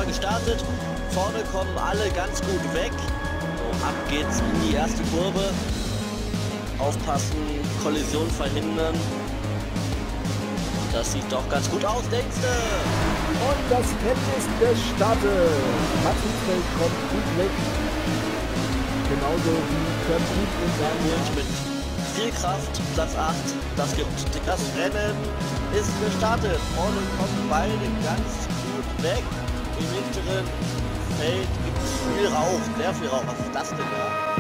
gestartet. Vorne kommen alle ganz gut weg. So, ab geht's in die erste Kurve. Aufpassen, Kollision verhindern. Das sieht doch ganz gut aus, denkst du? Und das Rennen ist gestartet. Mattenfeld kommt gut weg. Genauso wie Kurt Gut und Und mit viel Kraft, Platz 8, das gibt. Das Rennen ist gestartet. Vorne kommen beide ganz gut weg. Im hinteren Feld gibt es viel Rauch, sehr viel Rauch. Was ist das denn da?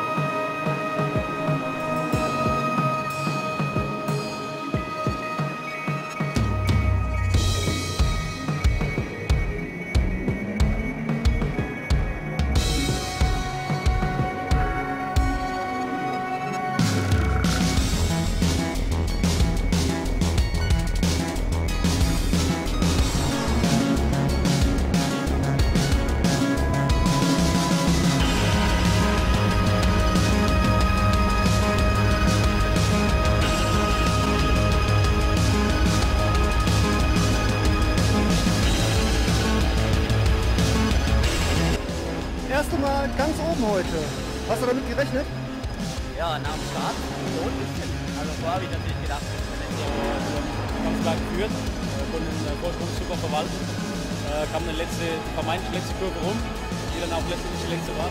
Erste Mal ganz oben heute. Hast du damit gerechnet? Ja, nach dem Start so ein bisschen. Also vorher habe ich natürlich gedacht, wenn es so ganz klar geführt, konnte den Vorsprung super verwalten. Kam eine vermeintlich letzte Kurve rum, die dann auch letztendlich die letzte war.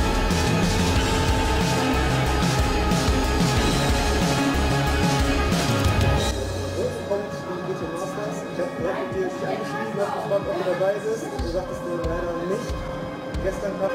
Jetzt kommt die GT Masters. Ich habe gehört, mit dir dich eingeschrieben, hast gefragt, ob du dabei bist. Du sagtest dir leider nicht. Gestern hat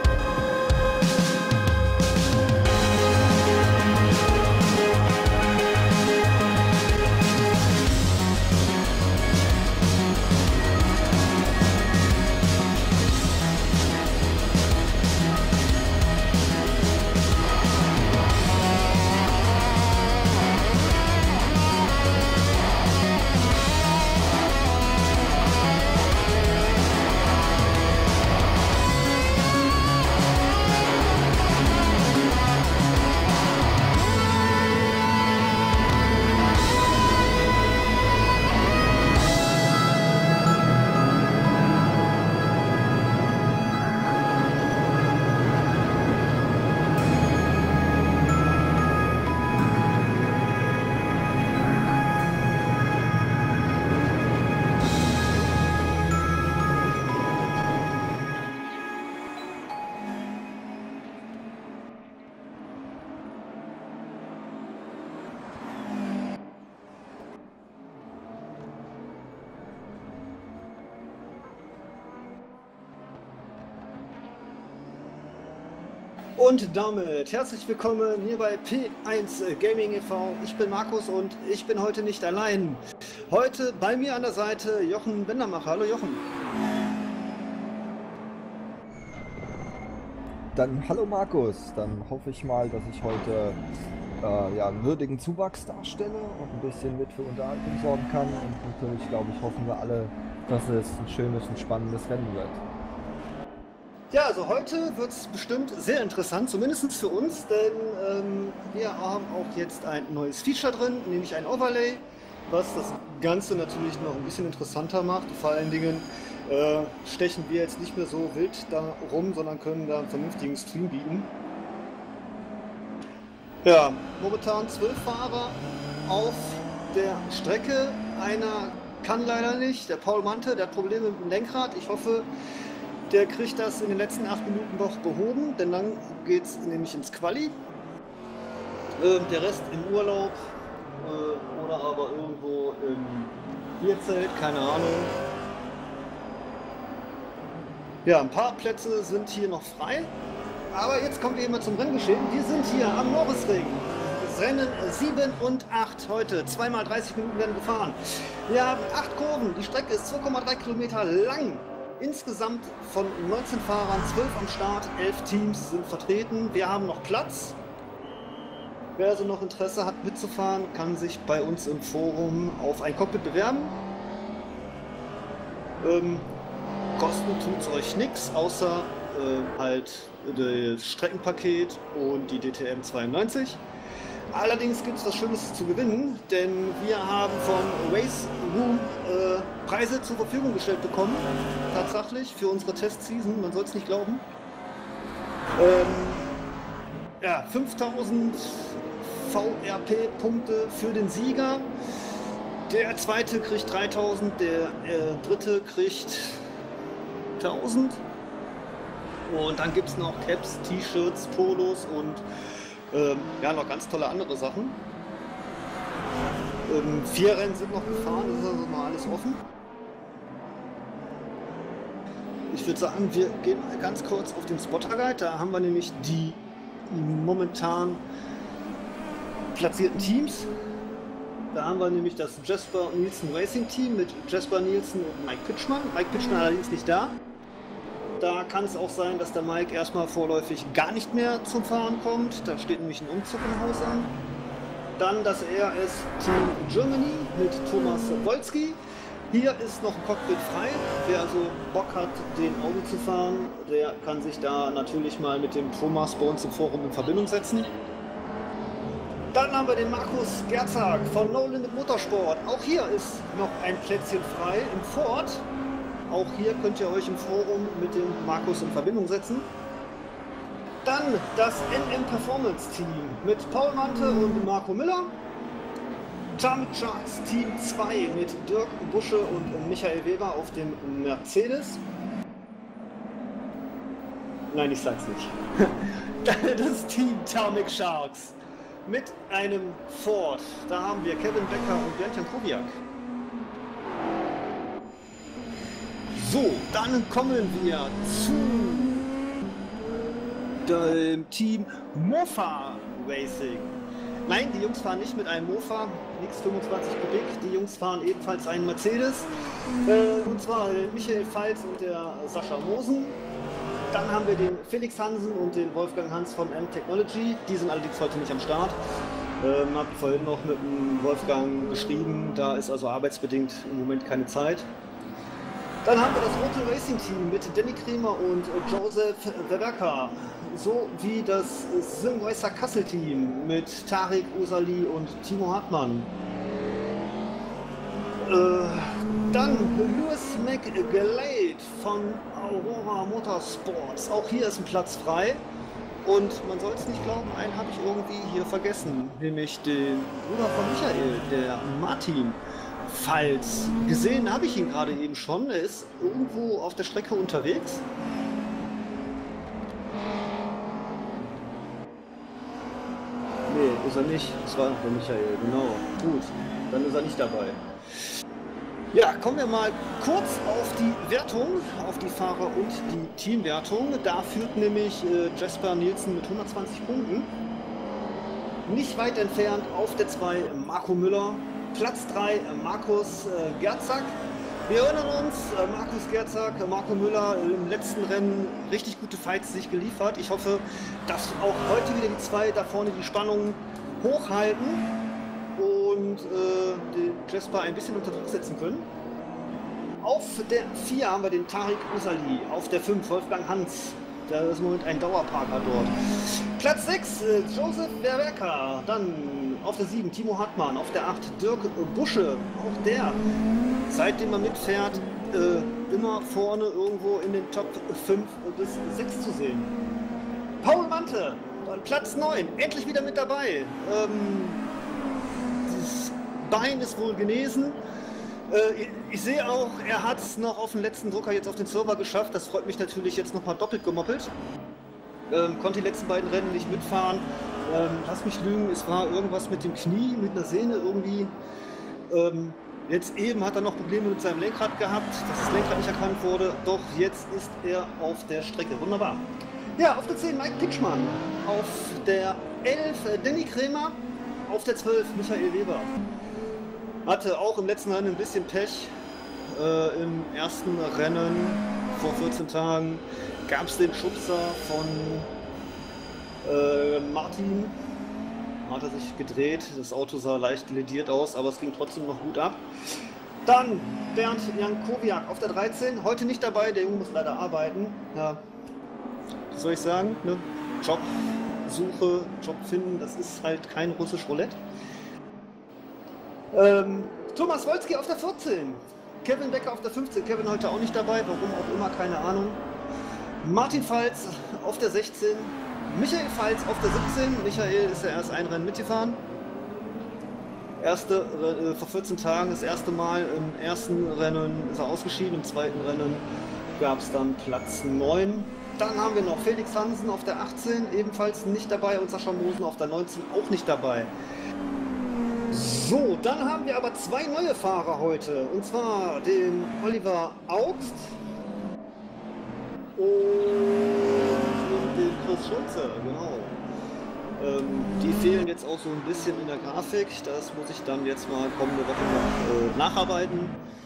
und damit herzlich willkommen hier bei P1 Gaming e.V. Ich bin Markus und ich bin heute nicht allein. Heute bei mir an der Seite Jochen Bendermacher. Hallo Jochen. Dann hallo Markus, dann hoffe ich mal, dass ich heute einen würdigen Zuwachs darstelle und ein bisschen mit für Unterhaltung sorgen kann. Und natürlich, glaube ich, hoffen wir alle, dass es ein schönes und spannendes Rennen wird. Ja, also heute wird es bestimmt sehr interessant, zumindest für uns, denn wir haben auch jetzt ein neues Feature drin, nämlich ein Overlay, was das Ganze natürlich noch ein bisschen interessanter macht. Vor allen Dingen stechen wir jetzt nicht mehr so wild da rum, sondern können da einen vernünftigen Stream bieten. Ja, momentan 12 Fahrer auf der Strecke. Einer kann leider nicht, der Paul Mante, der hat Probleme mit dem Lenkrad. Ich hoffe, der kriegt das in den letzten 8 Minuten noch behoben, denn dann geht es nämlich ins Quali. Der Rest im Urlaub oder aber irgendwo im Bierzelt, keine Ahnung. Ja, ein paar Plätze sind hier noch frei. Aber jetzt kommen wir immer zum Renngeschehen. Wir sind hier am Norrisring. Rennen 7 und 8 heute. 2x 30 Minuten werden gefahren. Wir haben 8 Kurven. Die Strecke ist 2,3 Kilometer lang. Insgesamt von 19 Fahrern, 12 am Start, 11 Teams sind vertreten. Wir haben noch Platz. Wer also noch Interesse hat mitzufahren, kann sich bei uns im Forum auf ein Cockpit bewerben. Kosten tut es euch nichts, außer halt das Streckenpaket und die DTM 92. Allerdings gibt es was Schönes zu gewinnen, denn wir haben vom Race Room Preise zur Verfügung gestellt bekommen, tatsächlich für unsere Testseason, man soll es nicht glauben. Ja, 5000 VRP-Punkte für den Sieger. Der zweite kriegt 3000, der dritte kriegt 1000. Und dann gibt es noch Caps, T-Shirts, Polos und ja, noch ganz tolle andere Sachen. 4 Rennen sind noch gefahren, das ist also noch alles offen. Ich würde sagen, wir gehen mal ganz kurz auf den Spotter-Guide. Da haben wir nämlich die momentan platzierten Teams. Da haben wir nämlich das Jasper Nielsen Racing Team mit Jasper Nielsen und Mike Pitschmann. Mike Pitschmann allerdings nicht da. Da kann es auch sein, dass der Mike erstmal vorläufig gar nicht mehr zum Fahren kommt. Da steht nämlich ein Umzug im Haus an. Dann das RS Team Germany mit Thomas Wolski. Hier ist noch ein Cockpit frei. Wer also Bock hat, den Audi zu fahren, der kann sich da natürlich mal mit dem Thomas bei uns im Forum in Verbindung setzen. Dann haben wir den Markus Gerzag von No Limit Motorsport. Auch hier ist noch ein Plätzchen frei im Ford. Auch hier könnt ihr euch im Forum mit dem Markus in Verbindung setzen. Dann das NM Performance Team mit Paul Mante und Marco Müller. Charming Sharks Team 2 mit Dirk Busche und Michael Weber auf dem Mercedes. Nein, ich sag's nicht. Das Team Charming Sharks mit einem Ford. Da haben wir Kevin Becker und Bernd Kowiak. So, dann kommen wir zu dem Team Mofa Racing. Nein, die Jungs fahren nicht mit einem Mofa, X 25 Kubik. Die Jungs fahren ebenfalls einen Mercedes. Und zwar Michael Pfalz und der Sascha Mosen. Dann haben wir den Felix Hansen und den Wolfgang Hans von M-Technology. Die sind allerdings heute nicht am Start. Hab vorhin noch mit dem Wolfgang geschrieben. Da ist also arbeitsbedingt im Moment keine Zeit. Dann haben wir das Rote Racing Team mit Danny Kremer und Joseph Verwerka. Sowie das Simracer Kassel Team mit Tarek Usali und Timo Hartmann. Dann Lewis McGlade von Aurora Motorsports. Auch hier ist ein Platz frei. Und man soll es nicht glauben, einen habe ich irgendwie hier vergessen. Nämlich den Bruder von Michael, der Martin Pfalz. Gesehen habe ich ihn gerade eben schon. Er ist irgendwo auf der Strecke unterwegs. Nee, ist er nicht. Das war der Michael, genau. Gut, dann ist er nicht dabei. Ja, kommen wir mal kurz auf die Wertung, auf die Fahrer- und die Teamwertung. Da führt nämlich Jasper Nielsen mit 120 Punkten. Nicht weit entfernt auf der 2 Marco Müller. Platz 3 Markus Gerzag. Wir erinnern uns, Markus Gerzag, Marco Müller im letzten Rennen richtig gute Fights sich geliefert. Ich hoffe, dass auch heute wieder die 2 da vorne die Spannung hochhalten und den Jasper ein bisschen unter Druck setzen können. Auf der 4 haben wir den Tarek Usali, auf der 5 Wolfgang Hans. Da ist im Moment ein Dauerparker dort. Platz 6 Joseph Verwerka, dann auf der 7 Timo Hartmann, auf der 8 Dirk Busche, auch der, seitdem er mitfährt, immer vorne irgendwo in den Top 5 bis 6 zu sehen. Paul Mante, Platz 9, endlich wieder mit dabei. Das Bein ist wohl genesen. Ich sehe auch, er hat es noch auf den letzten Drucker jetzt auf den Server geschafft. Das freut mich natürlich jetzt noch mal doppelt gemoppelt. Konnte die letzten beiden Rennen nicht mitfahren. Lass mich lügen, es war irgendwas mit dem Knie, mit einer Sehne irgendwie. Jetzt eben hat er noch Probleme mit seinem Lenkrad gehabt, dass das Lenkrad nicht erkannt wurde. Doch jetzt ist er auf der Strecke. Wunderbar. Ja, auf der 10 Mike Pitschmann. Auf der 11 Danny Kremer. Auf der 12 Michael Weber. Hatte auch im letzten Rennen ein bisschen Pech. Im ersten Rennen vor 14 Tagen gab es den Schubser von Martin. Hat er sich gedreht. Das Auto sah leicht lediert aus, aber es ging trotzdem noch gut ab. Dann Bernd Kowiak auf der 13. Heute nicht dabei, der Junge muss leider arbeiten. Ja, was soll ich sagen? Ne? Job Jobsuche, Job finden, das ist halt kein russisch Roulette. Thomas Wolski auf der 14, Kevin Becker auf der 15, Kevin heute auch nicht dabei, warum auch immer, keine Ahnung. Martin Pfalz auf der 16, Michael Pfalz auf der 17, Michael ist ja erst ein Rennen mitgefahren. Vor 14 Tagen das erste Mal im ersten Rennen ist er ausgeschieden, im zweiten Rennen gab es dann Platz 9. Dann haben wir noch Felix Hansen auf der 18, ebenfalls nicht dabei, und Sascha Mosen auf der 19 auch nicht dabei. So, dann haben wir aber zwei neue Fahrer heute, und zwar den Oliver Augst und den Chris Schulze, genau. Die fehlen jetzt auch so ein bisschen in der Grafik, das muss ich dann jetzt mal kommende Woche noch nacharbeiten.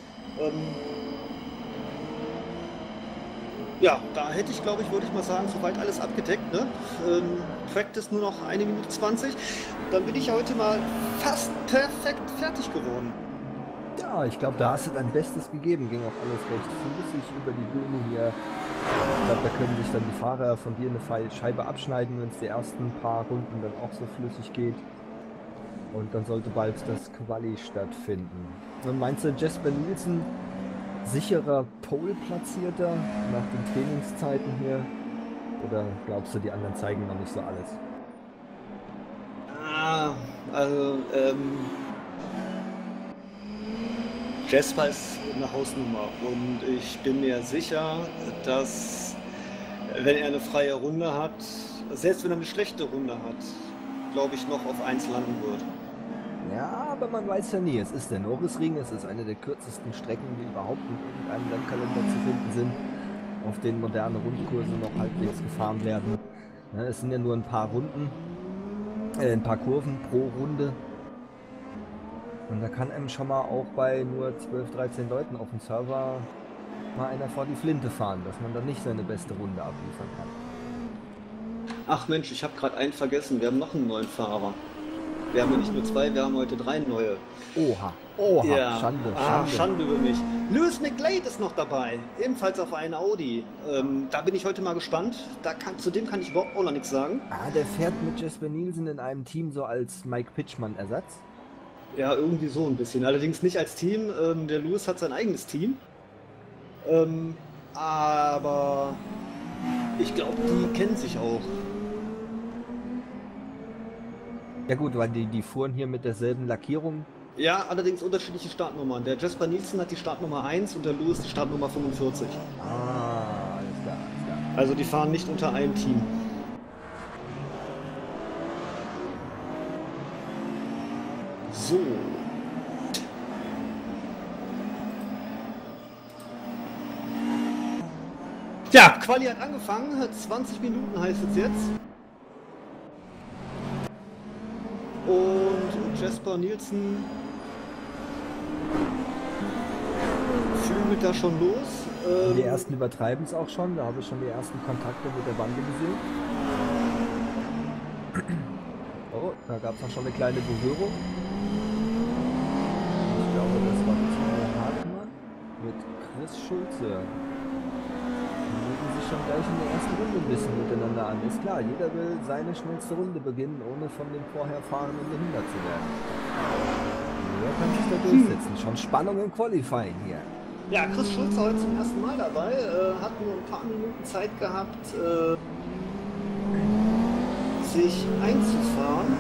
Ja, da hätte ich, glaube ich, würde ich mal sagen, soweit alles abgedeckt. Ne? Practice nur noch 1 Minute 20. Dann bin ich heute mal fast perfekt fertig geworden. Ja, ich glaube, da hast du dein Bestes gegeben. Ging auch alles recht flüssig über die Bühne hier. Ich glaube, da können sich dann die Fahrer von dir eine Scheibe abschneiden, wenn es die ersten paar Runden dann auch so flüssig geht. Und dann sollte bald das Quali stattfinden. Und meinst du, Jesper Nielsen sicherer Pole-Platzierter nach den Trainingszeiten hier? Oder glaubst du, die anderen zeigen noch nicht so alles? Also, Jesper ist eine Hausnummer und ich bin mir sicher, dass wenn er eine freie Runde hat, selbst wenn er eine schlechte Runde hat, glaube ich, noch auf 1 landen wird. Ja, aber man weiß ja nie. Es ist der Norrisring, es ist eine der kürzesten Strecken, die überhaupt in irgendeinem Rennkalender zu finden sind, auf denen moderne Rundkurse noch halbwegs gefahren werden. Ja, es sind ja nur ein paar Runden, ein paar Kurven pro Runde. Und da kann einem schon mal auch bei nur 12, 13 Leuten auf dem Server mal einer vor die Flinte fahren, dass man dann nicht seine beste Runde abliefern kann. Ach Mensch, ich habe gerade einen vergessen. Wir haben noch einen neuen Fahrer. Wir haben ja nicht nur 2, wir haben heute 3 neue. Oha, oha, ja. Schande, Schande. Schande über mich. Lewis McGlade ist noch dabei, ebenfalls auf einen Audi. Da bin ich heute mal gespannt. Zu dem kann ich überhaupt auch noch nichts sagen. Der fährt mit Jesper Nielsen in einem Team so als Mike Pitchman-Ersatz. Ja, irgendwie so ein bisschen. Allerdings nicht als Team. Der Lewis hat sein eigenes Team. Aber ich glaube, die kennen sich auch. Ja gut, weil die fuhren hier mit derselben Lackierung. Ja, allerdings unterschiedliche Startnummern. Der Jesper Nielsen hat die Startnummer 1 und der Lewis die Startnummer 45. Alles klar, alles klar. Also die fahren nicht unter einem Team. So. Ja, Quali hat angefangen. 20 Minuten heißt es jetzt. Und Jesper Nielsen flügelt da schon los. Die ersten übertreiben es auch schon, da habe ich schon die ersten Kontakte mit der Bande gesehen. Oh, da gab es auch schon eine kleine Berührung. Ich glaube, das war Timo Hartmann mit Chris Schulze. Die legen sich schon gleich in der ersten Runde ein bisschen miteinander an. Ist klar, jeder will seine schnellste Runde beginnen, ohne von den vorher Fahrenden behindert zu werden. Wer kann sich da durchsetzen? Schon Spannung im Qualifying hier. Ja, Chris Schulze heute zum ersten Mal dabei, hat nur ein paar Minuten Zeit gehabt, sich einzufahren.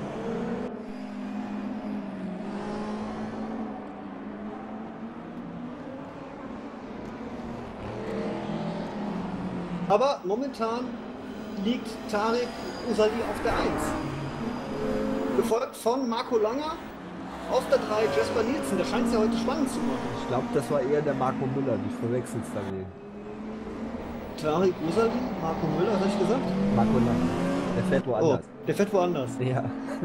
Aber momentan liegt Tarek Usali auf der 1. Gefolgt von Marco Langer, auf der 3 Jesper Nielsen. Der scheint es ja heute spannend zu machen. Ich glaube, das war eher der Marco Müller, du verwechselst dagegen. Tarek Usali, Marco Müller, habe ich gesagt? Marco Langer. Der fährt woanders. Oh, der fährt woanders. Ja.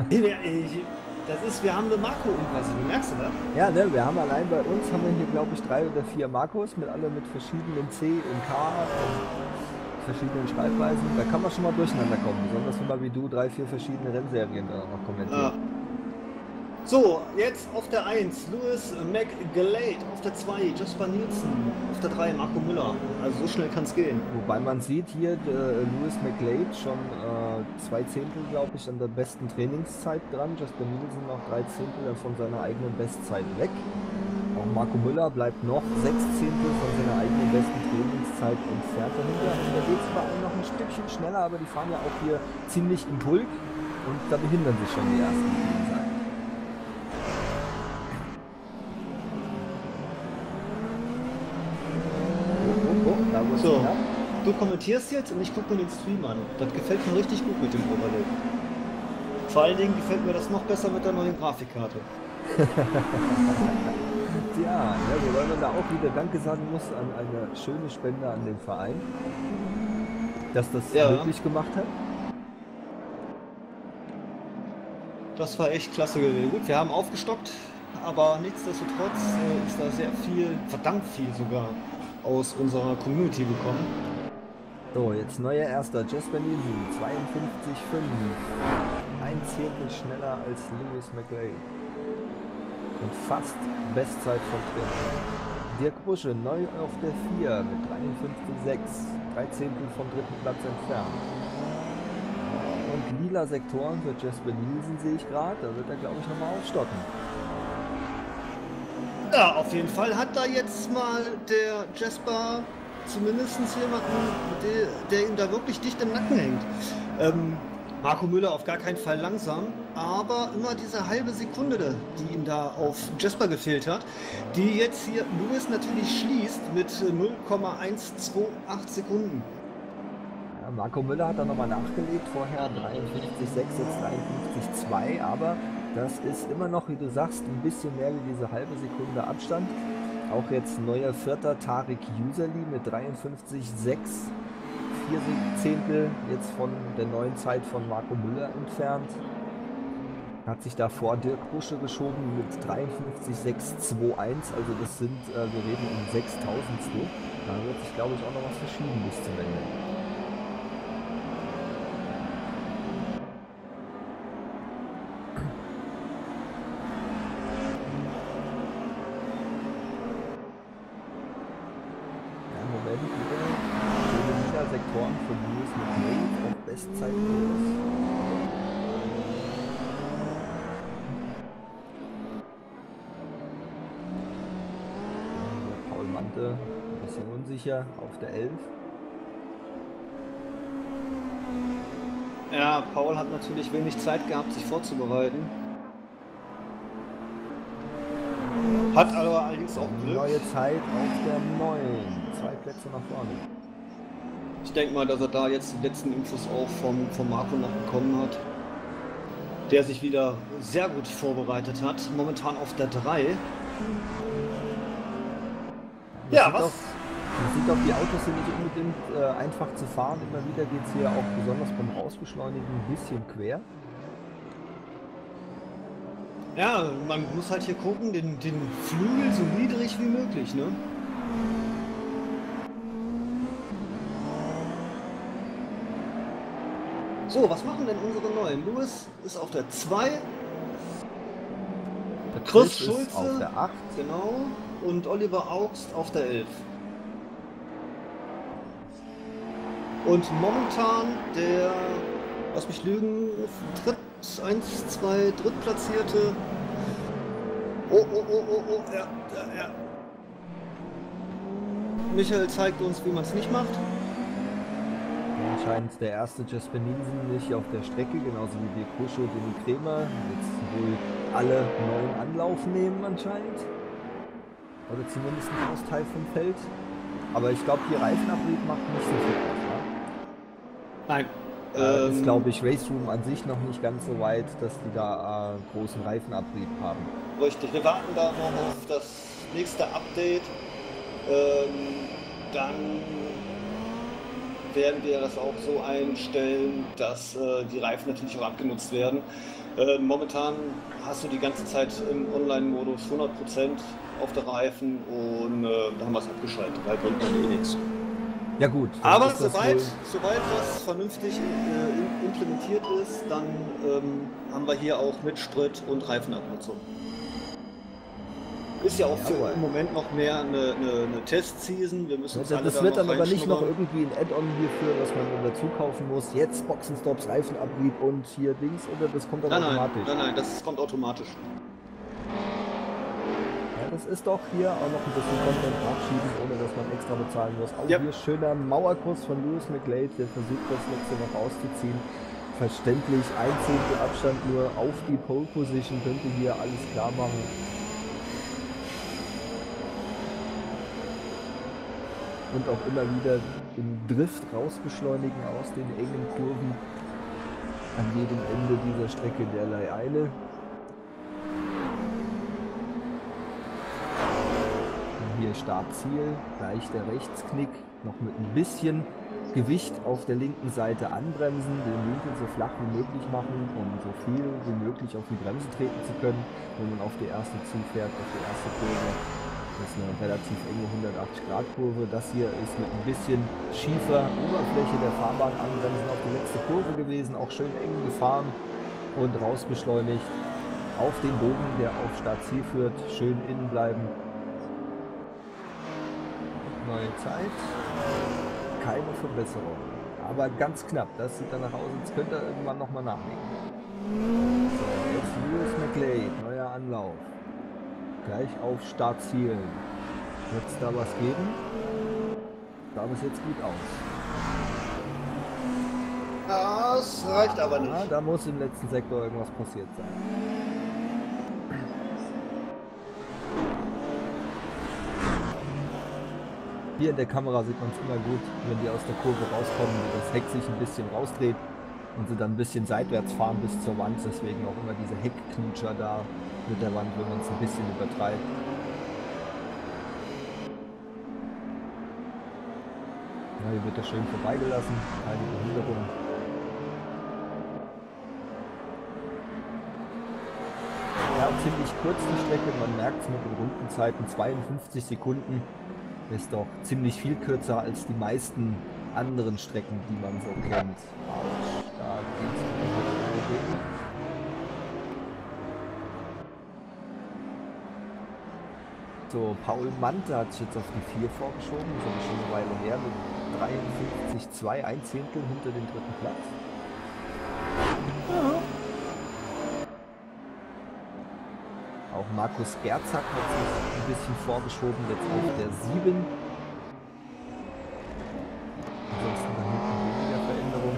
Wir haben eine Marco-Umklasse, du merkst du das? Ja, ne, wir haben allein bei uns, haben wir hier glaube ich 3 oder 4 Marcos, mit alle mit verschiedenen C und K und verschiedenen Schreibweisen. Da kann man schon mal durcheinander kommen, besonders wenn man wie du 3, 4 verschiedene Rennserien da noch kommentiert. So, jetzt auf der 1 Lewis McGlade, auf der 2 Jasper Nielsen, auf der 3 Marco Müller. Also so schnell kann es gehen. Wobei man sieht hier, Lewis McGlade schon 2 Zehntel, glaube ich, an der besten Trainingszeit dran. Jasper Nielsen noch 3 Zehntel von seiner eigenen Bestzeit weg. Auch Marco Müller bleibt noch 6 Zehntel von seiner eigenen besten Trainingszeit entfernt dahinter. Und da geht es bei allen noch ein Stückchen schneller, aber die fahren ja auch hier ziemlich im Pulk und da behindern sich schon die ersten Seiten. So, du kommentierst jetzt und ich gucke mir den Stream an. Das gefällt mir richtig gut mit dem Overlay. Vor allen Dingen gefällt mir das noch besser mit der neuen Grafikkarte. Ja, wobei man da auch wieder Danke sagen muss an eine schöne Spende an den Verein, dass das möglich gemacht hat. Das war echt klasse gewesen. Gut, wir haben aufgestockt, aber nichtsdestotrotz ist da sehr viel, verdammt viel sogar, aus unserer Community bekommen. So, jetzt neuer Erster, Jasper Nielsen, 52,5. Ein Zehntel schneller als Lewis McGlade. Und fast Bestzeit vom Trainer. Dirk Busche neu auf der 4 mit 53,6. 3 Zehntel vom dritten Platz entfernt. Und lila Sektoren für Jasper Nielsen sehe ich gerade. Da wird er, glaube ich, nochmal aufstocken. Ja, auf jeden Fall hat da jetzt mal der Jasper zumindest jemanden, der ihm da wirklich dicht im Nacken hängt. Marco Müller auf gar keinen Fall langsam, aber immer diese halbe Sekunde, die ihm da auf Jasper gefehlt hat, die jetzt hier Lewis natürlich schließt mit 0,128 Sekunden. Ja, Marco Müller hat da nochmal nachgelegt, vorher 53,6, jetzt 53,2, aber das ist immer noch, wie du sagst, ein bisschen mehr wie diese halbe Sekunde Abstand. Auch jetzt neuer Vierter Tarek Usali mit 53,6. 4 Zehntel jetzt von der neuen Zeit von Marco Müller entfernt. Hat sich da vor Dirk Busche geschoben mit 53,621. Also das sind, wir reden um 6.000stel. Da wird sich, glaube ich, auch noch was verschieben bis zum Ende. Sektoren von Lewis McGlade auf Bestzeit los. Paul Mante ein bisschen unsicher auf der 11. Ja, Paul hat natürlich wenig Zeit gehabt, sich vorzubereiten. Hat aber allerdings auch Glück. Neue Zeit auf der 9. 2 Plätze nach vorne. Ich denke mal, dass er da jetzt die letzten Infos auch vom Marco noch bekommen hat. Der sich wieder sehr gut vorbereitet hat. Momentan auf der 3. Ja, was? Man sieht auch, die Autos sind nicht unbedingt einfach zu fahren. Immer wieder geht es hier auch besonders beim Rausbeschleunigen ein bisschen quer. Ja, man muss halt hier gucken, den Flügel so niedrig wie möglich, ne? So, was machen denn unsere Neuen? Lewis ist auf der 2. Chris Schulze auf der 8. Genau. Und Oliver Augst auf der 11. Und momentan der, lass mich lügen, 1, 2, Drittplatzierte. Oh, ja. Michael zeigt uns, wie man es nicht macht. Anscheinend der erste Jasper Nielsen nicht auf der Strecke, genauso wie Dirk Busche, Denny Krämer. Jetzt wohl alle neuen Anlauf nehmen anscheinend. Oder zumindest ein Großteil vom Feld. Aber ich glaube, hier Reifenabrieb macht nicht so viel aus, Nein. Ist, glaube ich, Race Room an sich noch nicht ganz so weit, dass die da großen Reifenabrieb haben. Richtig, wir warten da noch auf das nächste Update. Dann werden wir das auch so einstellen, dass die Reifen natürlich auch abgenutzt werden. Momentan hast du die ganze Zeit im Online-Modus 100% auf der Reifen und da haben wir es abgeschaltet, weil bringt man eh nichts. Ja gut. Aber ist das sobald wohl- das vernünftig implementiert ist, dann haben wir hier auch mit Sprit und Reifenabnutzung. Ist ja auch für Jawohl. im Moment noch mehr eine Testseason. Wir müssen uns alle Das da wird noch dann aber nicht noch reinschnuppern. irgendwie ein Add-on hierfür, was man dann dazu kaufen muss. Jetzt Boxenstops, Reifenabrieb und hier Dings, oder das kommt dann Nein, automatisch? nein, das kommt automatisch. Ja, das ist doch hier auch noch ein bisschen Content nachschieben, ohne dass man extra bezahlen muss. Auch Ja. hier schöner Mauerkurs von Lewis McGlade, der versucht das letzte noch rauszuziehen. Verständlich, 1 Zehntel Abstand nur auf die Pole Position, könnte hier alles klar machen. Und auch immer wieder im Drift rausbeschleunigen aus den engen Kurven. An jedem Ende dieser Strecke derlei Eile. Und hier Startziel, gleich der Rechtsknick, noch mit ein bisschen Gewicht auf der linken Seite anbremsen, den Winkel so flach wie möglich machen, um so viel wie möglich auf die Bremse treten zu können, wenn man auf die erste zufährt, auf die erste Kurve. Das ist eine relativ enge 180-Grad-Kurve. Das hier ist mit ein bisschen schiefer Oberfläche der Fahrbahn anbremsen auf die letzte Kurve gewesen. Auch schön eng gefahren und rausbeschleunigt auf den Bogen, der auf Startziel führt. Schön innen bleiben. Neue Zeit. Keine Verbesserung. Aber ganz knapp. Das sieht danach aus, als könnte er irgendwann nochmal nachlegen. So, jetzt Lewis McGlade. Neuer Anlauf. Gleich auf Startziel. Wird es da was geben? Sah es jetzt gut aus. Das reicht aber nicht. Da muss im letzten Sektor irgendwas passiert sein. Hier in der Kamera sieht man es immer gut, wenn die aus der Kurve rauskommen, wie das Heck sich ein bisschen rausdreht und sie dann ein bisschen seitwärts fahren bis zur Wand. Deswegen auch immer diese Heckknutscher da mit der Wand, wenn man es ein bisschen übertreibt. Ja, hier wird er schön vorbeigelassen, keine Behinderung. Ja, ziemlich kurz die Strecke, man merkt es mit den Rundenzeiten, 52 Sekunden ist doch ziemlich viel kürzer als die meisten anderen Strecken, die man so kennt. Autsch, da geht's wieder. So, Paul Mante hat sich jetzt auf die 4 vorgeschoben, das ist aber schon eine Weile her, mit 53,2, ein Zehntel hinter dem dritten Platz. Ja. Auch Markus Gerzak hat sich ein bisschen vorgeschoben, jetzt auf der 7. Ansonsten da hinten weniger Veränderung.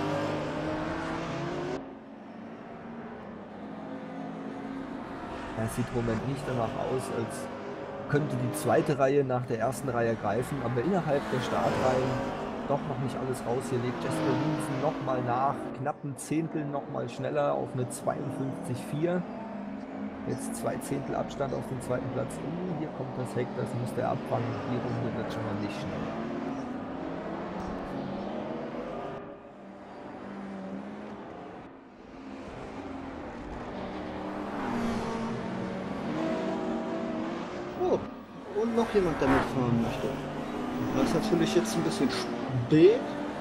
Es sieht im Moment nicht danach aus, als könnte die zweite Reihe nach der ersten Reihe greifen, aber innerhalb der Startreihen doch noch nicht alles raus. Hier legt Jasper Wilson nochmal nach, knappen Zehntel nochmal schneller auf eine 52,4. Jetzt 2 Zehntel Abstand auf den zweiten Platz. Hier kommt das Heck, das muss der abfangen. Die Runde wird schon mal nicht schneller. Oh, und noch jemand, der mitfahren möchte. Das ist natürlich jetzt ein bisschen spät.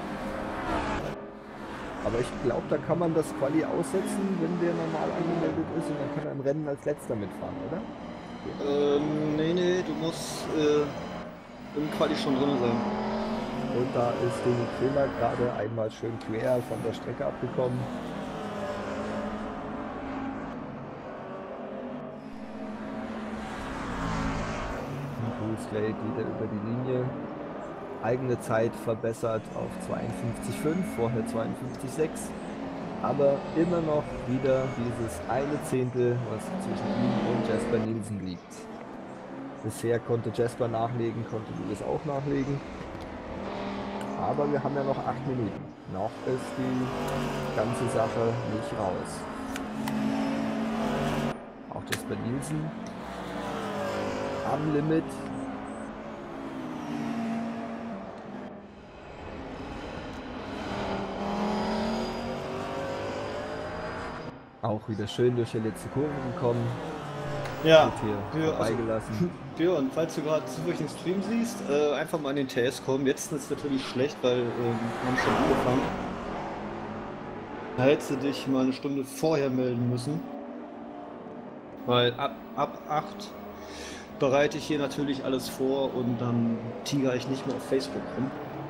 Aber ich glaube, da kann man das Quali aussetzen, wenn der normal angemeldet ist und dann kann er im Rennen als letzter mitfahren, oder? Nee, du musst im Quali schon drin sein. Und da ist Deni Kremer gerade einmal schön quer von der Strecke abgekommen. Bruce Slade wieder über die Linie. Eigene Zeit verbessert auf 52,5, vorher 52,6. Aber immer noch wieder dieses eine Zehntel, was zwischen ihm und Jasper Nielsen liegt. Bisher konnte Jasper nachlegen, konnte Lewis auch nachlegen. Aber wir haben ja noch 8 Minuten. Noch ist die ganze Sache nicht raus. Auch Jasper Nielsen am Limit. Auch wieder schön durch die letzte Kurve gekommen. Ja, wird hier vorbeigelassen. Björn, falls du gerade zufällig den Stream siehst, einfach mal in den TS kommen. Jetzt ist es natürlich schlecht, weil wir haben schon angefangen. Da hättest du dich mal eine Stunde vorher melden müssen. Weil ab 8 bereite ich hier natürlich alles vor und dann tigere ich nicht mehr auf Facebook rum.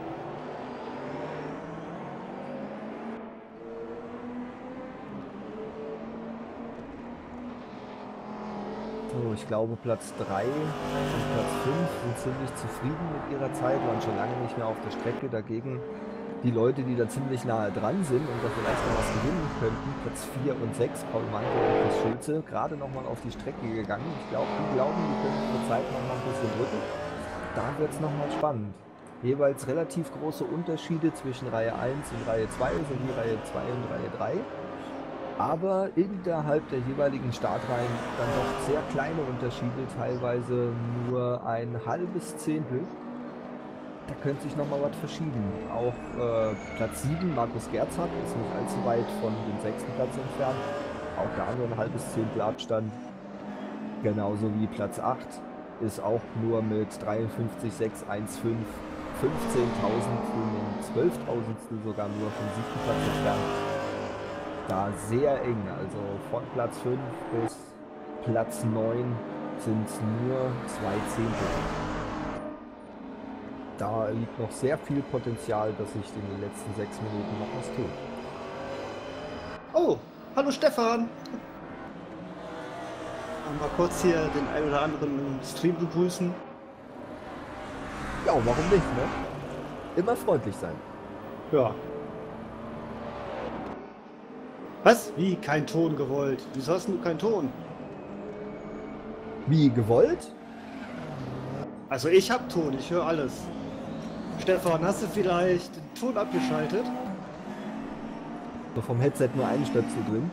So, ich glaube Platz 3 und Platz 5 sind ziemlich zufrieden mit ihrer Zeit, waren schon lange nicht mehr auf der Strecke. Dagegen die Leute, die da ziemlich nahe dran sind und da vielleicht noch was gewinnen könnten, Platz 4 und 6, Paul Manke und Chris Schulze, gerade nochmal auf die Strecke gegangen. Ich glaube, die glauben, die können ihre Zeit nochmal ein bisschen drücken. Da wird es nochmal spannend. Jeweils relativ große Unterschiede zwischen Reihe 1 und Reihe 2 sowie Reihe 2 und Reihe 3. Aber innerhalb der jeweiligen Startreihen dann doch sehr kleine Unterschiede, teilweise nur ein halbes Zehntel. Da könnte sich nochmal was verschieben. Auch Platz 7, Markus Gerzhardt, ist nicht allzu weit von dem 6. Platz entfernt. Auch da nur ein halbes Zehntel Abstand. Genauso wie Platz 8 ist auch nur mit 53,615 15.000 und 12.000 sogar nur vom 7. Platz entfernt. Da sehr eng, also von Platz 5 bis Platz 9 sind es nur 2 Zehntel. Da liegt noch sehr viel Potenzial, dass sich in den letzten 6 Minuten noch was tut. Oh, hallo Stefan! Mal kurz hier den einen oder anderen im Stream begrüßen. Ja, warum nicht, ne? Immer freundlich sein. Ja. Was? Wie? Kein Ton gewollt? Wieso hast du keinen Ton? Wie, gewollt? Also ich hab Ton, ich höre alles. Stefan, hast du vielleicht den Ton abgeschaltet? So vom Headset nur einen Stöpsel drin.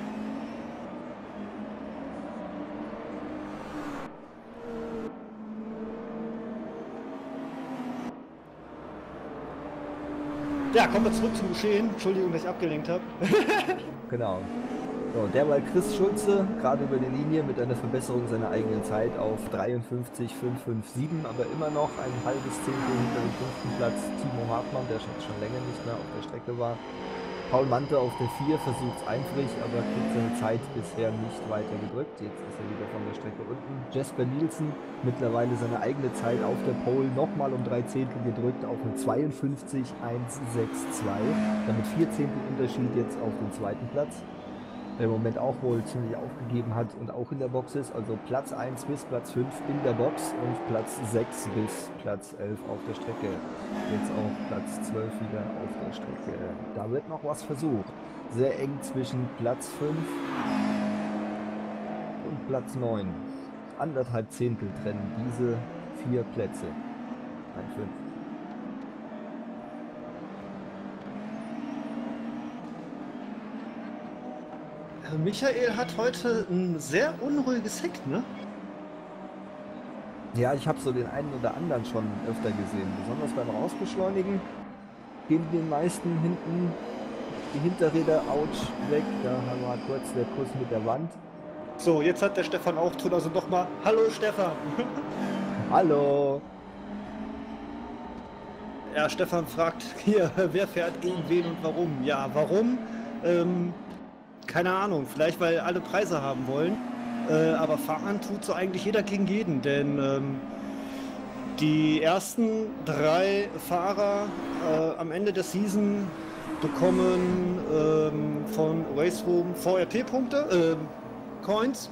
Ja, kommen wir zurück zum Geschehen. Entschuldigung, dass ich abgelenkt habe. Genau. So, derweil Chris Schulze, gerade über die Linie mit einer Verbesserung seiner eigenen Zeit auf 53,557, aber immer noch ein halbes Zehntel hinter dem 5. Platz Timo Hartmann, der schon länger nicht mehr auf der Strecke war. Paul Mante auf der 4 versucht es eifrig, aber kriegt seine Zeit bisher nicht weiter gedrückt. Jetzt ist er wieder von der Strecke unten. Jesper Nielsen, mittlerweile seine eigene Zeit auf der Pole, nochmal um 3 Zehntel gedrückt auf eine 52,162. Damit 4 Zehntel Unterschied jetzt auf den 2. Platz. Der im Moment auch wohl ziemlich aufgegeben hat und auch in der Box ist. Also Platz 1 bis Platz 5 in der Box und Platz 6 bis Platz 11 auf der Strecke. Jetzt auch Platz 12 wieder auf der Strecke. Da wird noch was versucht. Sehr eng zwischen Platz 5 und Platz 9. 1,5 Zehntel trennen diese 4 Plätze. Nein, 5. Michael hat heute ein sehr unruhiges Heck, ne? Ja, ich habe so den einen oder anderen schon öfter gesehen. Besonders beim Rausbeschleunigen gehen den meisten hinten die Hinterräder ouch weg. Da haben wir kurz der Kuss mit der Wand. So, jetzt hat der Stefan auch Ton, also nochmal. Hallo Stefan! Hallo! Ja, Stefan fragt hier, wer fährt gegen wen und warum? Ja, warum? Keine Ahnung, vielleicht weil alle Preise haben wollen. Aber fahren tut so eigentlich jeder gegen jeden, denn die ersten 3 Fahrer am Ende der Season bekommen von Race Room VRT-Punkte, Coins.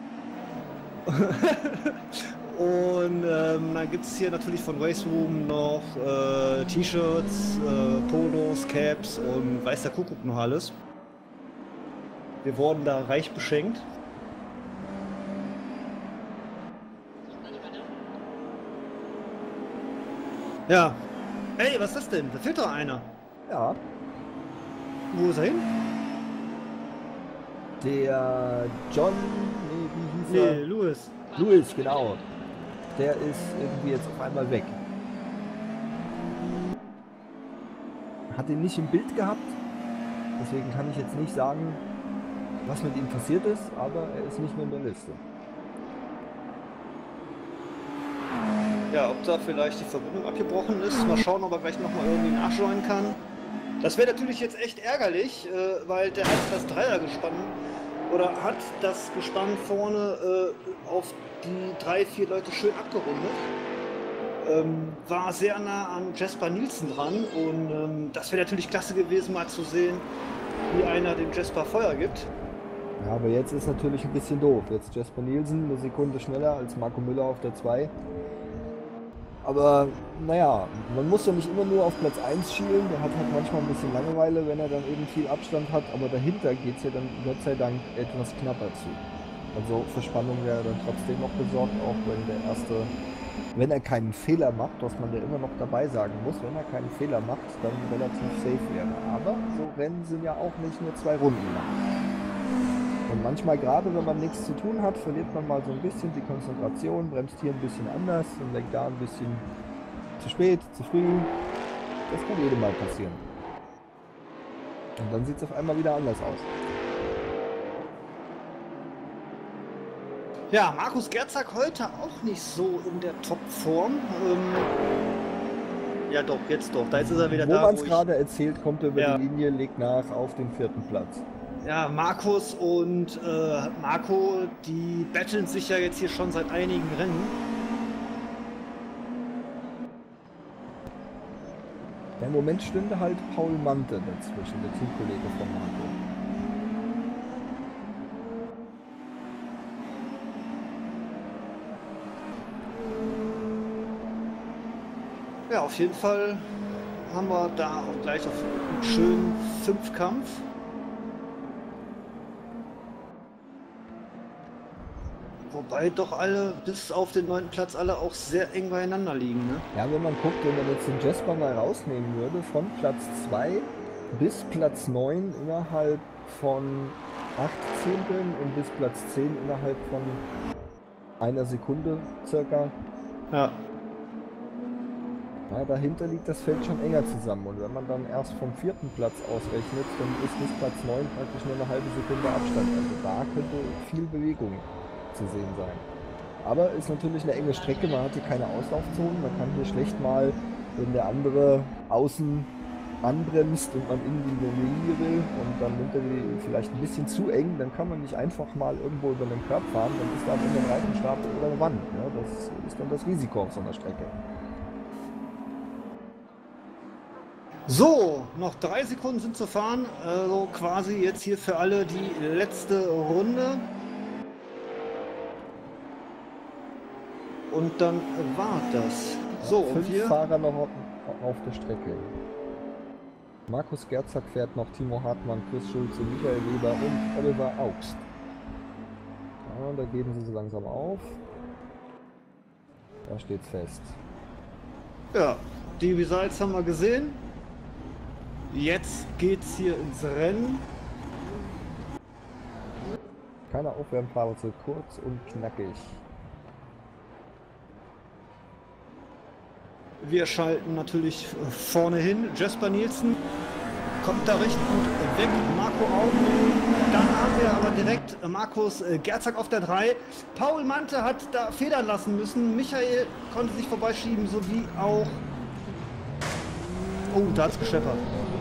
Und dann gibt es hier natürlich von Race Room noch T-Shirts, Polos, Caps und weiß der Kuckuck noch alles. Wir wurden da reich beschenkt. Ja. Ey, was ist das denn? Da fehlt doch einer. Ja. Wo ist er hin? Der John, wie hieß er? Nee, Louis. Louis, genau. Der ist irgendwie jetzt auf einmal weg. Hat ihn nicht im Bild gehabt. Deswegen kann ich jetzt nicht sagen, was mit ihm passiert ist, aber er ist nicht mehr in der Liste. Ja, ob da vielleicht die Verbindung abgebrochen ist. Mal schauen, ob er gleich nochmal irgendwie nachjoinen kann. Das wäre natürlich jetzt echt ärgerlich, weil der hat das Dreiergespann oder hat das Gespann vorne auf die 3, 4 Leute schön abgerundet. War sehr nah an Jasper Nielsen dran und das wäre natürlich klasse gewesen, mal zu sehen, wie einer dem Jasper Feuer gibt. Ja, aber jetzt ist natürlich ein bisschen doof. Jetzt Jasper Nielsen eine Sekunde schneller als Marco Müller auf der 2. Aber naja, man muss ja nicht immer nur auf Platz 1 schielen. Der hat halt manchmal ein bisschen Langeweile, wenn er dann eben viel Abstand hat. Aber dahinter geht es ja dann Gott sei Dank etwas knapper zu. Also für Spannung wäre er dann trotzdem noch besorgt, auch wenn der erste, wenn er keinen Fehler macht, was man ja immer noch dabei sagen muss, wenn er keinen Fehler macht, dann relativ safe wäre. Aber so Rennen sind ja auch nicht nur 2 Runden lang. Und manchmal, gerade wenn man nichts zu tun hat, verliert man mal so ein bisschen die Konzentration, bremst hier ein bisschen anders und lenkt da ein bisschen zu spät, zu früh. Das kann jedem mal passieren. Und dann sieht es auf einmal wieder anders aus. Ja, Markus Gerzak heute auch nicht so in der Topform. Ja doch, jetzt doch. Da ist er wieder wo da. Man es gerade erzählt, kommt er über die Linie, legt nach auf den 4. Platz. Ja, Markus und Marco, die betteln sich ja jetzt hier schon seit einigen Rennen. Ja, im Moment stünde halt Paul Mante dazwischen, der Teamkollege von Marco. Ja, auf jeden Fall haben wir da auch gleich auf einen schönen 5-Kampf. Wobei doch alle bis auf den 9. Platz alle auch sehr eng beieinander liegen. Ne? Ja, wenn man guckt, wenn man jetzt den Jasper mal rausnehmen würde, von Platz 2 bis Platz 9 innerhalb von 8 Zehnteln und bis Platz 10 innerhalb von einer Sekunde circa. Ja. Ja, dahinter liegt das Feld schon enger zusammen und wenn man dann erst vom 4. Platz ausrechnet, dann ist bis Platz 9 praktisch nur eine halbe Sekunde Abstand. Also da könnte viel Bewegung zu sehen sein. Aber ist natürlich eine enge Strecke, man hat hier keine Auslaufzonen, man kann hier schlecht mal, wenn der andere außen anbremst und man in die Linie will und dann nimmt er die vielleicht ein bisschen zu eng, dann kann man nicht einfach mal irgendwo über den Curb fahren, dann ist da am Ende ein Reifenstapel oder eine Wand. Ja, das ist dann das Risiko auf so einer Strecke. So, noch 3 Sekunden sind zu fahren, also quasi jetzt hier für alle die letzte Runde. Und dann war das. So, ja, 5 und wir Fahrer noch auf der Strecke. Markus Gerzak fährt noch, Timo Hartmann, Chris Schulze, Michael Weber und Oliver Augst. Ja, da geben sie so langsam auf. Da steht's fest. Ja, die Results haben wir gesehen. Jetzt geht's hier ins Rennen. Keine Aufwärmpause, kurz und knackig. Wir schalten natürlich vorne hin. Jasper Nielsen kommt da recht gut weg. Marco auch. Dann haben wir aber direkt Markus Gerzak auf der 3. Paul Mante hat da federn lassen müssen. Michael konnte sich vorbeischieben, sowie auch... Oh, da hat es gescheppert.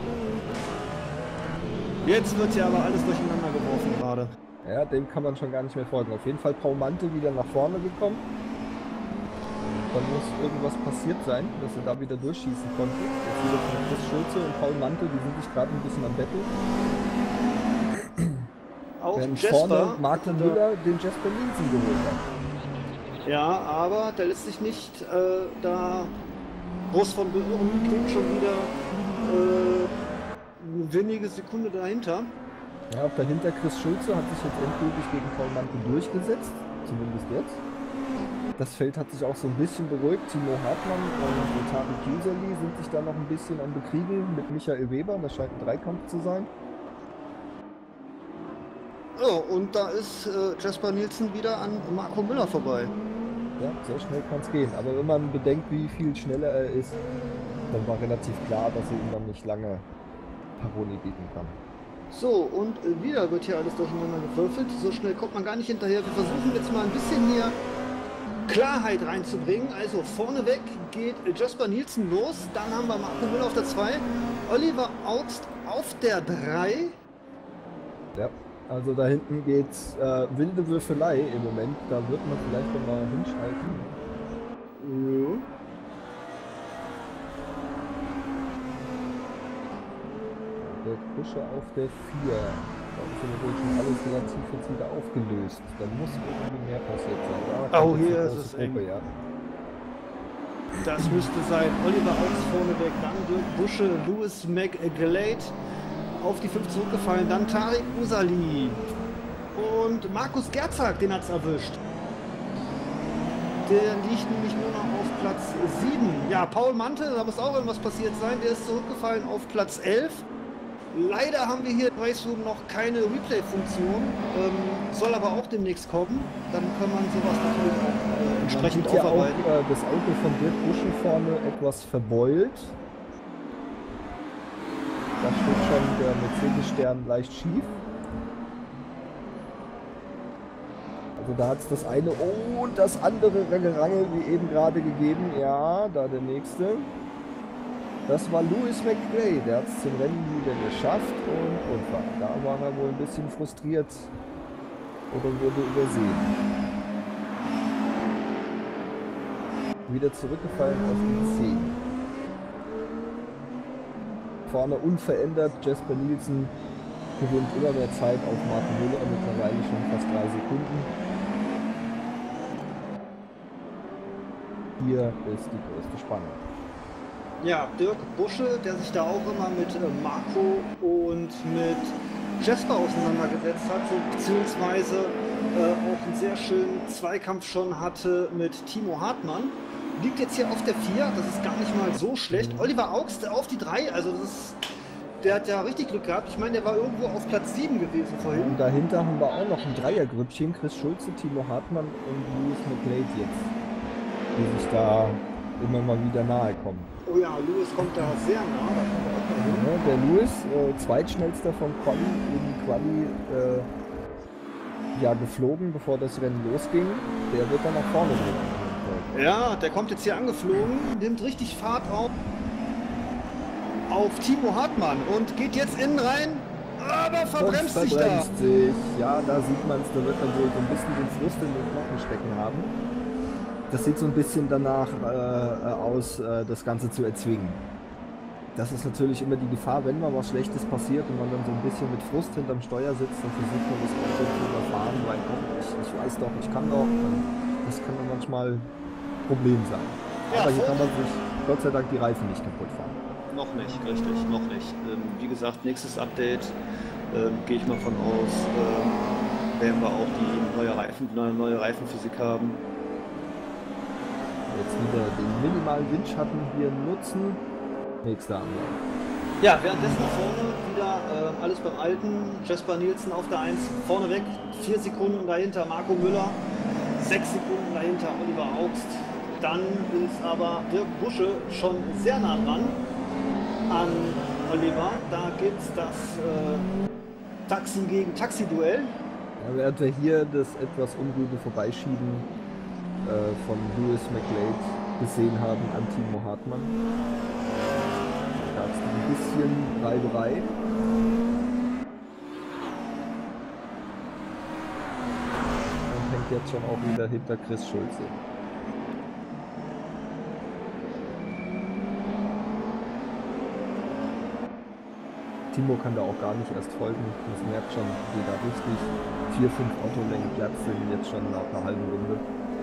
Jetzt wird ja aber alles durcheinander geworfen gerade. Ja, dem kann man schon gar nicht mehr folgen. Auf jeden Fall Paul Mante wieder nach vorne gekommen. Dann muss irgendwas passiert sein, dass er da wieder durchschießen konnte. Jetzt wieder von Chris Schulze und Paul Mante, die sind sich gerade ein bisschen am Betteln. Auch während Jasper, vorne Martin Müller den Jasper Nielsen geholt hat. Ja, aber der lässt sich nicht da groß von berühren, klingt schon wieder eine wenige Sekunde dahinter. Ja, auch dahinter Chris Schulze hat sich jetzt endgültig gegen Paul Mante durchgesetzt, zumindest jetzt. Das Feld hat sich auch so ein bisschen beruhigt. Timo Hartmann und Tarek Yüzeli sind sich da noch ein bisschen am Bekriegen mit Michael Weber. Das scheint ein Dreikampf zu sein. Oh, und da ist Jasper Nielsen wieder an Marco Müller vorbei. Ja, so schnell kann es gehen. Aber wenn man bedenkt, wie viel schneller er ist, dann war relativ klar, dass er ihm dann nicht lange Paroli bieten kann. So, und wieder wird hier alles durcheinander gewürfelt. So schnell kommt man gar nicht hinterher. Wir versuchen jetzt mal ein bisschen hier Klarheit reinzubringen. Also vorneweg geht Jasper Nielsen los, dann haben wir Marco Müller auf der 2, Oliver Augst auf der 3. Ja, also da hinten geht's wilde Würfelei im Moment, da wird man vielleicht noch mal hinschalten. Ja. Der Busche auf der 4. Da ist ja wohl schon alles relativ jetzt wieder aufgelöst. Da muss irgendwie mehr passiert sein. Ja, Oh, jetzt hier eine ist große es eng. Gruppe, ja. Das müsste sein. Oliver Augst vorneweg, dann Dirk Busche, Louis McGlade auf die 5 zurückgefallen, dann Tarek Usali und Markus Gerzak, den hat es erwischt. Der liegt nämlich nur noch auf Platz 7. Ja, Paul Mante, da muss auch irgendwas passiert sein, der ist zurückgefallen auf Platz 11. Leider haben wir hier im Raceroom noch keine Replay-Funktion, soll aber auch demnächst kommen. Dann kann man sowas natürlich auch entsprechend Man sieht ja aufarbeiten. auch das Auto von Dirk Busche vorne etwas verbeult. Da steht schon der Mercedes-Stern leicht schief. Also da hat es das eine und das andere Rangerangel wie eben gerade gegeben. Ja, da der nächste. Das war Louis McGlade, der hat es zum Rennen wieder geschafft und Unfall. Da war er wohl ein bisschen frustriert oder wurde übersehen. Wieder zurückgefallen auf die 10. Vorne unverändert, Jasper Nielsen gewinnt immer mehr Zeit auf Marco Müller, mittlerweile schon fast 3 Sekunden. Hier ist die größte Spannung. Ja, Dirk Busche, der sich da auch immer mit Marco und mit Jasper auseinandergesetzt hat, so, beziehungsweise auch einen sehr schönen Zweikampf schon hatte mit Timo Hartmann. Liegt jetzt hier auf der 4, das ist gar nicht mal so schlecht. Oliver Augst auf die 3, also das ist, der hat ja richtig Glück gehabt. Ich meine, der war irgendwo auf Platz 7 gewesen vorhin. Und dahinter haben wir auch noch ein Dreiergrüppchen, Chris Schulze, Timo Hartmann und Louis McGlade jetzt, die sich da immer mal wieder nahe kommen. Oh ja, Louis kommt da sehr nah, da kommt er auch mal hin. Ja, der Louis, zweitschnellster vom Quali, in Quali ja, geflogen, bevor das Rennen losging. Der wird dann nach vorne gehen. Ja, der kommt jetzt hier angeflogen, nimmt richtig Fahrt auf Timo Hartmann und geht jetzt innen rein, aber verbremst sich da. Verbremst sich. Ja, da sieht man es, da wird er wohl so ein bisschen den Frust in den Knochen stecken haben. Das sieht so ein bisschen danach aus, das Ganze zu erzwingen. Das ist natürlich immer die Gefahr, wenn mal was Schlechtes passiert und man dann so ein bisschen mit Frust hinterm Steuer sitzt, dann versucht man das Auto zu überfahren, weil ich weiß doch, ich kann doch. Das kann dann manchmal ein Problem sein. Ja, aber hier kann man sich Gott sei Dank die Reifen nicht kaputt fahren. Noch nicht, richtig, noch nicht. Wie gesagt, nächstes Update gehe ich mal von aus, werden wir auch die neue Reifenphysik haben. Jetzt wieder den minimalen Windschatten hier nutzen. Nächster Anlauf. Ja, währenddessen vorne wieder alles beim Alten. Jasper Nielsen auf der 1 vorne weg, 4 Sekunden dahinter Marco Müller, 6 Sekunden dahinter Oliver Augst. Dann ist aber Dirk Busche schon sehr nah dran an Oliver. Da gibt es das Taxi gegen Taxi-Duell. Ja, während wir hier das etwas unruhige Vorbeischieben von Louis McGlade gesehen haben an Timo Hartmann. Da gab es ein bisschen Reiberei. Und hängt jetzt schon auch wieder hinter Chris Schulze. Timo kann da auch gar nicht erst folgen. Das merkt schon, wie da richtig 4-5 Autolängen Platz sind jetzt schon nach einer halben Runde.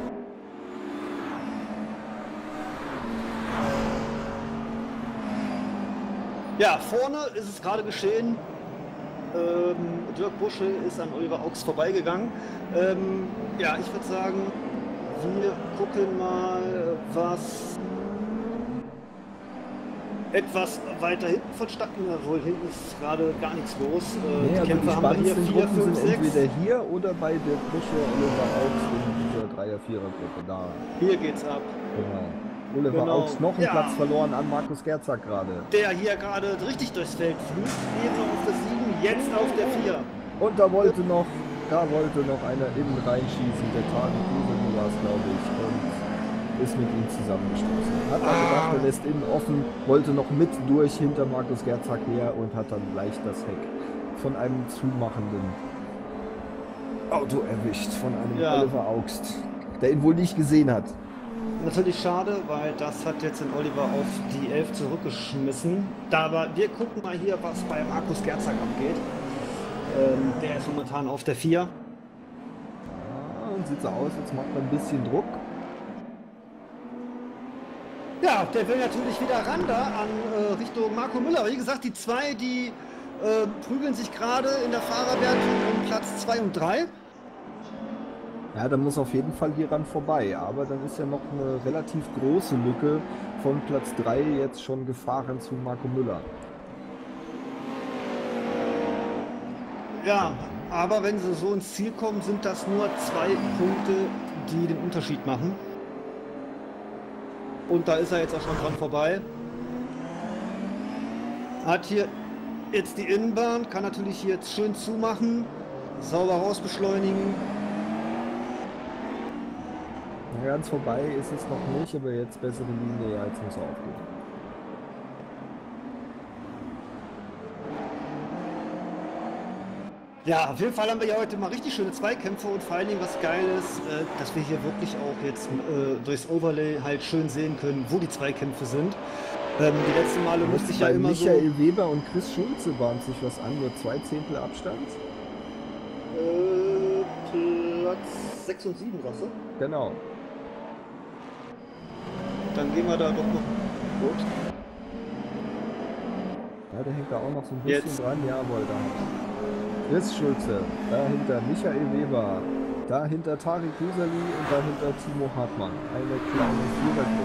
Ja, vorne ist es gerade geschehen. Dirk Busche ist an Oliver Augst vorbeigegangen. Ja, ich würde sagen, wir gucken mal, was etwas weiter hinten vonstatten. Wohl hinten ist gerade gar nichts los. Nee, Die Kämpfe haben wir hier 4, 5, sind 6. entweder hier oder bei Dirk Busche, Oliver Augst in dieser 3er-4er-Gruppe da. Hier geht's ab. Genau. Oliver Genau. Augst noch einen Ja. Platz verloren an Markus Gerzak gerade. Der hier gerade richtig durchs Feld flügt. Eben noch auf der 7, jetzt auf der 4. Und da wollte noch einer innen reinschießen, der Tarek Usali. war es, glaube ich, und ist mit ihm zusammengestoßen. Hat er gedacht, er lässt innen offen, wollte noch mit durch hinter Markus Gerzak her und hat dann leicht das Heck von einem zumachenden Auto erwischt, von einem Oliver Augst, der ihn wohl nicht gesehen hat. Natürlich schade, weil das hat jetzt den Oliver auf die 11 zurückgeschmissen. Aber wir gucken mal hier, was bei Markus Gerzak abgeht. Der ist momentan auf der 4. Ja, und sieht so aus, jetzt macht er ein bisschen Druck. Ja, der will natürlich wieder ran da an Richtung Marco Müller. Wie gesagt, die zwei, die prügeln sich gerade in der Fahrerwertung um Platz 2 und 3. Ja, da muss auf jeden Fall hieran vorbei, aber dann ist ja noch eine relativ große Lücke von Platz 3 jetzt schon gefahren zu Marco Müller. Ja, aber wenn sie so ins Ziel kommen, sind das nur 2 Punkte, die den Unterschied machen. Und da ist er jetzt auch schon dran vorbei. Hat hier jetzt die Innenbahn, kann natürlich hier jetzt schön zumachen, sauber rausbeschleunigen. Ganz vorbei ist es noch nicht, aber jetzt bessere Linie, ja, jetzt muss er aufgehen. Ja, auf jeden Fall haben wir ja heute mal richtig schöne Zweikämpfe und vor allen Dingen was Geiles, dass wir hier wirklich auch jetzt durchs Overlay halt schön sehen können, wo die Zweikämpfe sind. Die letzten Male musste ich ja immer Michael Weber und Chris Schulze bahnt sich was an, nur 2 Zehntel Abstand. Platz 6 und 7, sagst du? Genau. Dann gehen wir da doch noch gut. Ja, der hängt da auch noch so ein bisschen Jetzt. dran. Jawohl, da. Chris Schulze, dahinter Michael Weber, dahinter Tarek Husali und dahinter Timo Hartmann. Eine kleine Vierergruppe.